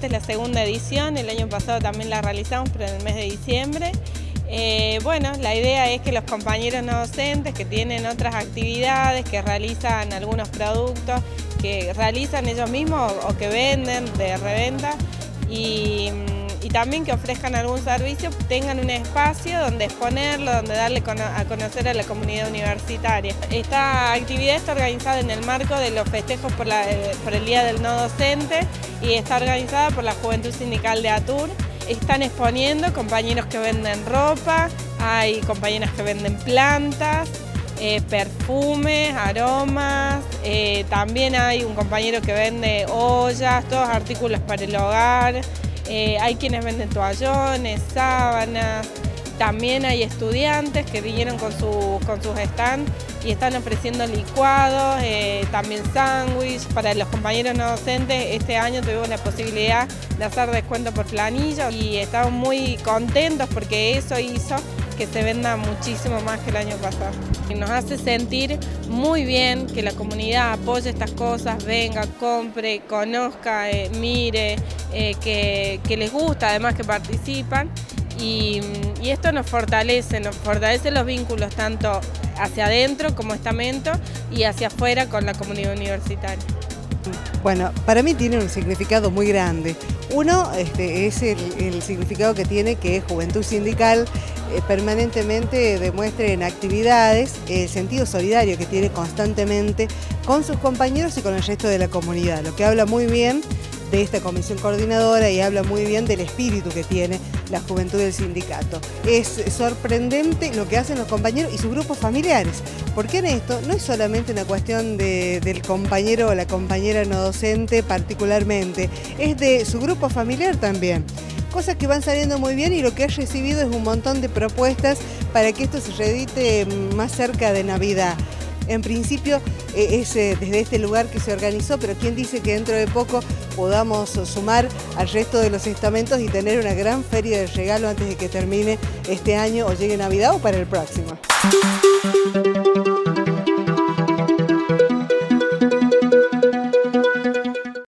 esta es la segunda edición, el año pasado también la realizamos, pero en el mes de diciembre. Bueno, la idea es que los compañeros no docentes que tienen otras actividades, que realizan algunos productos, que realizan ellos mismos o que venden de reventa y también que ofrezcan algún servicio, tengan un espacio donde exponerlo, donde darle a conocer a la comunidad universitaria. Esta actividad está organizada en el marco de los festejos por el Día del No Docente y está organizada por la Juventud Sindical de ATUR. Están exponiendo compañeros que venden ropa, hay compañeras que venden plantas, perfumes, aromas, también hay un compañero que vende ollas, todos artículos para el hogar, hay quienes venden toallones, sábanas, también hay estudiantes que vinieron con sus stands y están ofreciendo licuados, también sándwich. Para los compañeros no docentes, este año tuvimos la posibilidad de hacer descuento por planilla y estamos muy contentos porque eso hizo que se venda muchísimo más que el año pasado. Y nos hace sentir muy bien que la comunidad apoye estas cosas, venga, compre, conozca, mire, que les gusta, además que participan. Y esto nos fortalece los vínculos tanto hacia adentro como estamento y hacia afuera con la comunidad universitaria. Bueno, para mí tiene un significado muy grande. Uno es el significado que tiene que Juventud Sindical permanentemente demuestre en actividades el sentido solidario que tiene constantemente con sus compañeros y con el resto de la comunidad, lo que habla muy bien de esta comisión coordinadora y habla muy bien del espíritu que tiene la juventud del sindicato. Es sorprendente lo que hacen los compañeros y sus grupos familiares, porque en esto no es solamente una cuestión del compañero o la compañera no docente particularmente, es de su grupo familiar también. Cosas que van saliendo muy bien y lo que he recibido es un montón de propuestas para que esto se reedite más cerca de Navidad. En principio es desde este lugar que se organizó, pero quién dice que dentro de poco podamos sumar al resto de los estamentos y tener una gran feria de regalo antes de que termine este año o llegue Navidad o para el próximo.